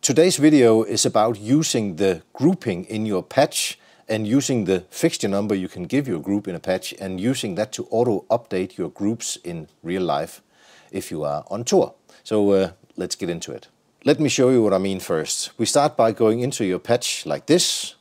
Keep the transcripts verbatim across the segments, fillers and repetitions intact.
Today's video is about using the grouping in your patch and using the fixture number you can give your group in a patch and using that to auto-update your groups in real life if you are on tour. So uh, let's get into it. Let me show you what I mean first. We start by going into your patch like this,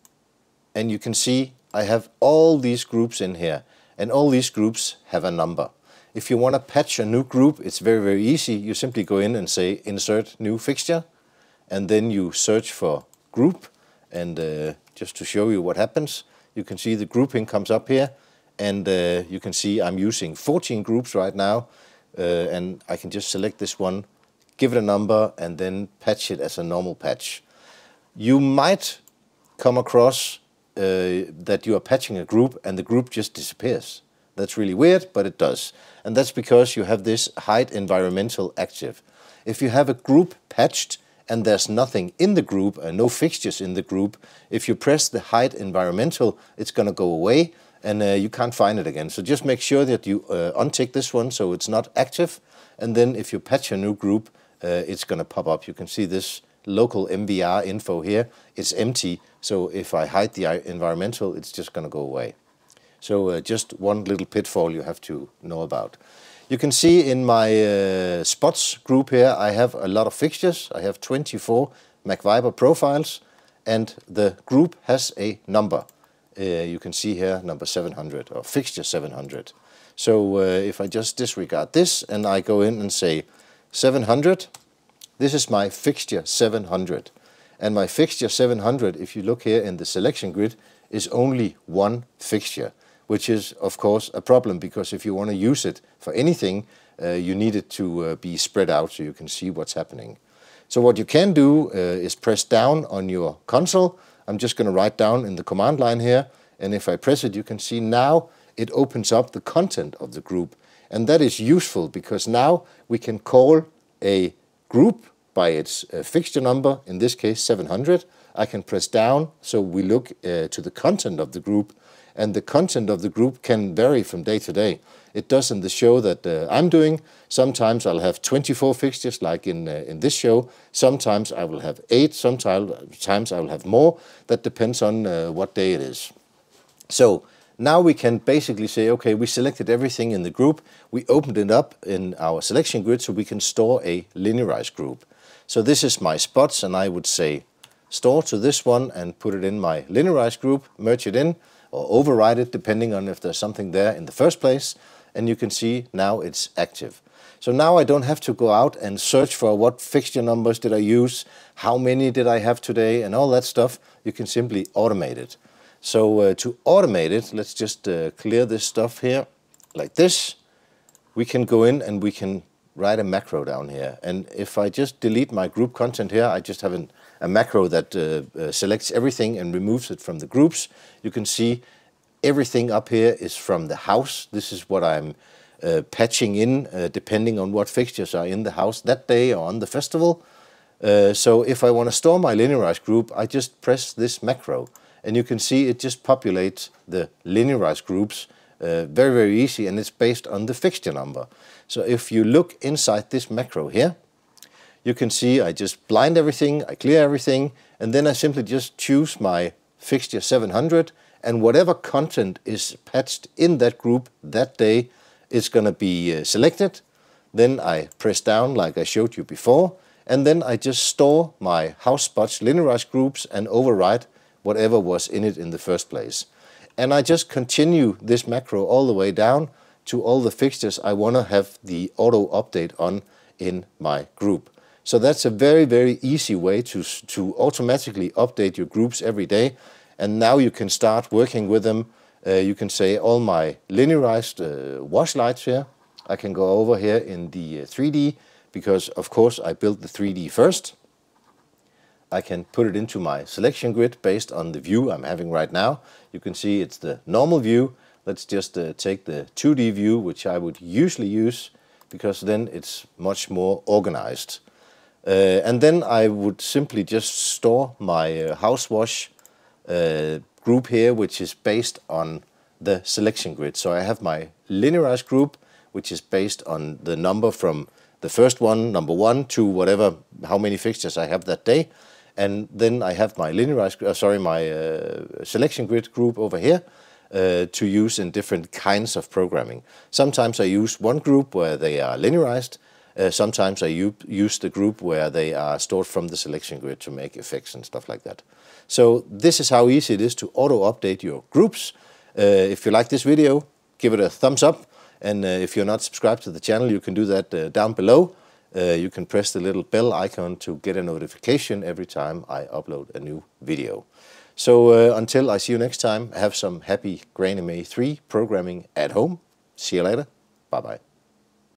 and you can see I have all these groups in here, and all these groups have a number. If you want to patch a new group, it's very, very easy. You simply go in and say insert new fixture, and then you search for group, and uh, just to show you what happens, you can see the grouping comes up here, and uh, you can see I'm using fourteen groups right now, uh, and I can just select this one, give it a number, and then patch it as a normal patch. You might come across uh, that you are patching a group and the group just disappears. That's really weird, but it does. And that's because you have this hide environmental active. If you have a group patched and there's nothing in the group, uh, no fixtures in the group, if you press the hide environmental, it's going to go away and uh, you can't find it again. So just make sure that you uh, untick this one so it's not active. And then if you patch a new group, uh, it's going to pop up. You can see this local M V R info here. It's empty. So if I hide the environmental, it's just going to go away. So uh, just one little pitfall you have to know about. You can see in my uh, spots group here, I have a lot of fixtures. I have twenty-four MacViper profiles, and the group has a number. Uh, you can see here number seven hundred or fixture seven hundred. So uh, if I just disregard this and I go in and say seven hundred, this is my fixture seven hundred. And my fixture seven hundred, if you look here in the selection grid, is only one fixture, which is of course a problem, because if you want to use it for anything, uh, you need it to uh, be spread out so you can see what's happening. So what you can do uh, is press down on your console. I'm just going to write down in the command line here, and if I press it, you can see now it opens up the content of the group. And that is useful because now we can call a group by its uh, fixture number, in this case seven hundred. I can press down so we look uh, to the content of the group, and the content of the group can vary from day to day. It does in the show that uh, I'm doing. Sometimes I'll have twenty-four fixtures like in, uh, in this show. Sometimes I will have eight, sometimes I will have more. That depends on uh, what day it is. So now we can basically say, okay, we selected everything in the group. We opened it up in our selection grid so we can store a linearized group. So this is my spots, and I would say store to this one and put it in my linearized group, merge it in, or override it depending on if there's something there in the first place, and you can see now it's active. So now I don't have to go out and search for what fixture numbers did I use, how many did I have today, and all that stuff. You can simply automate it. So uh, to automate it, let's just uh, clear this stuff here like this. We can go in and we can write a macro down here, and if I just delete my group content here, I just have an, a macro that uh, uh, selects everything and removes it from the groups. You can see everything up here is from the house. This is what I'm uh, patching in uh, depending on what fixtures are in the house that day or on the festival. Uh, so if I want to store my linearized group, I just press this macro, and you can see it just populates the linearized groups uh, very, very easy, and it's based on the fixture number. So if you look inside this macro here, you can see I just blind everything, I clear everything, and then I simply just choose my fixture seven hundred, and whatever content is patched in that group that day is going to be uh, selected. Then I press down like I showed you before, and then I just store my house spots linearized groups and override whatever was in it in the first place. And I just continue this macro all the way down to all the fixtures I want to have the auto update on in my group. So that's a very, very easy way to, to automatically update your groups every day. And now you can start working with them. Uh, you can say all my linearized uh, wash lights here. I can go over here in the uh, three D because of course I built the three D first. I can put it into my selection grid based on the view I'm having right now. You can see it's the normal view. Let's just uh, take the two D view, which I would usually use, because then it's much more organized. Uh, and then I would simply just store my uh, house wash uh, group here, which is based on the selection grid. So I have my linearized group, which is based on the number from the first one, number one, to whatever, how many fixtures I have that day. And then I have my linearized, uh, sorry, my uh, selection grid group over here uh, to use in different kinds of programming. Sometimes I use one group where they are linearized. Uh, sometimes I use the group where they are stored from the selection grid to make effects and stuff like that. So this is how easy it is to auto-update your groups. Uh, if you like this video, give it a thumbs up. And uh, if you're not subscribed to the channel, you can do that uh, down below. Uh, you can press the little bell icon to get a notification every time I upload a new video. So uh, until I see you next time, have some happy GrandMA three programming at home. See you later. Bye-bye.